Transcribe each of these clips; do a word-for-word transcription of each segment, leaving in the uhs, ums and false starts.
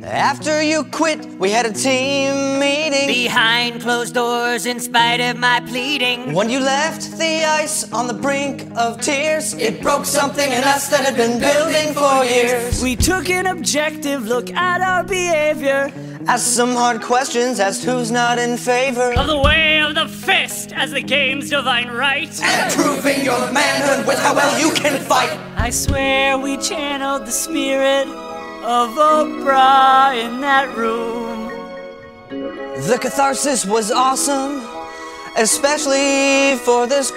After you quit, we had a team meeting behind closed doors in spite of my pleading. When you left the ice on the brink of tears, it broke something in us that had been building for years. We took an objective look at our behavior, asked some hard questions, asked who's not in favor of the way of the fist as the game's divine right, and proving your manhood with how well you can fight. I swear we channeled the spirit of Oprah in that room. The catharsis was awesome, especially for this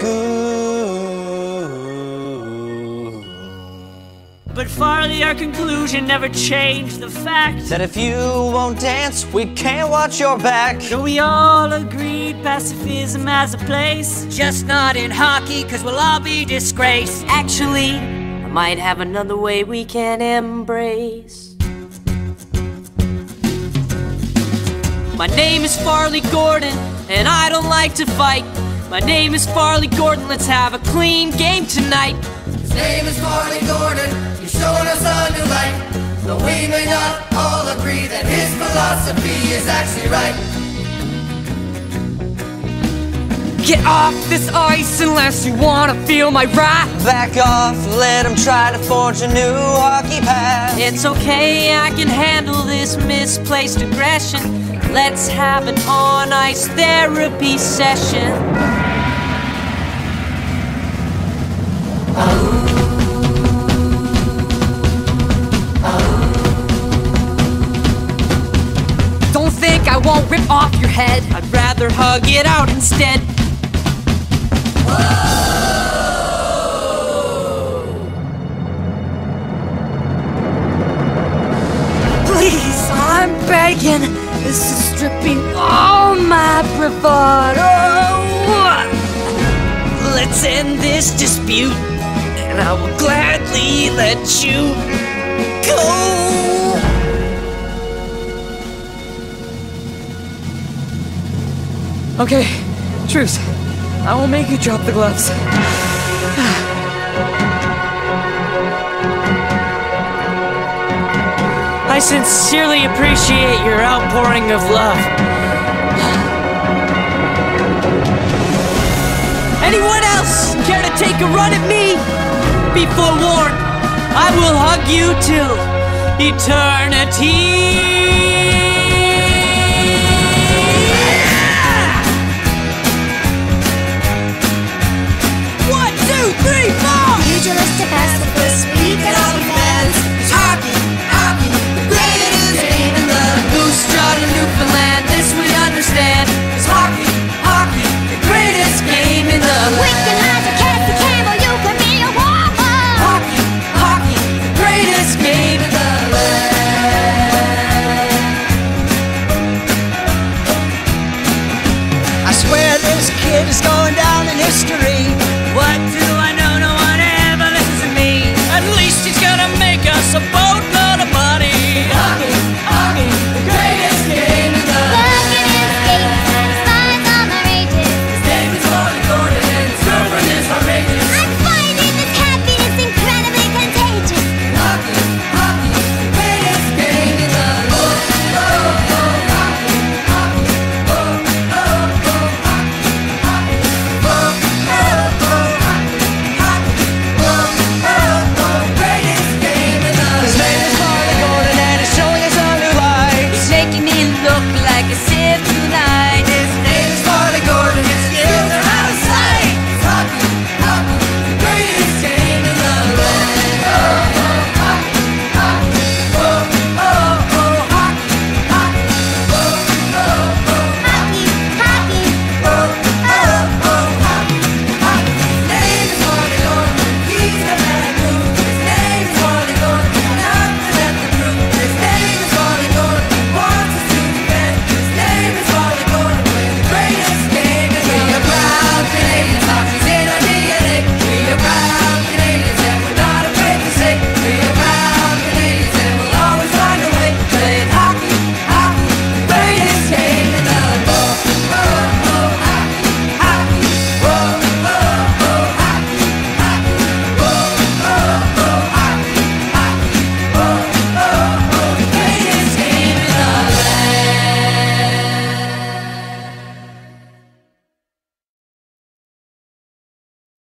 goon. But Farley, our conclusion never changed the fact that if you won't dance, we can't watch your back. So we all agreed pacifism has a place, just not in hockey, cause we'll all be disgraced. Actually, I might have another way we can embrace. My name is Farley Gordon, and I don't like to fight. My name is Farley Gordon, let's have a clean game tonight. His name is Farley Gordon, he's showing us a new light. Though we may not all agree that his philosophy is actually right. Get off this ice unless you wanna feel my wrath. Back off, let him try to forge a new hockey path. It's okay, I can handle this misplaced aggression. Let's have an on-ice therapy session. Don't think I won't rip off your head. I'd rather hug it out instead. Please, I'm begging. This is stripping all my bravado. Let's end this dispute, and I will gladly let you go. Okay, truce. I will make you drop the gloves. I sincerely appreciate your outpouring of love. Anyone else care to take a run at me? Be forewarned, I will hug you till eternity. One, two, three, four! Pugilistic pacifist, we can all be fans. It's hockey, hockey, the greatest game in the Goose Jaw to Newfoundland, this we understand. It's hockey, hockey, the greatest game in the Wicked as a Cassie Campbell, you can be a woman. Hockey, hockey, the greatest game in the land. I swear this kid is going down in history. What do I know? No one ever listens to me. At least he's gonna make us a boatload of money. Hockey, hockey, the greatest game in the Look at his skate and his lines on the rages. His name is Farley Gordon and his girlfriend is outrageous. I'm finding this happiness incredibly contagious. Hockey, hockey, the greatest game in the world. Oh, oh, hockey, hockey, oh, oh, oh, hockey, hockey, oh, oh, oh, hockey, hockey, oh, oh, oh, greatest game in the His name is Farley Gordon and he's showing us a new light. He's making me look like a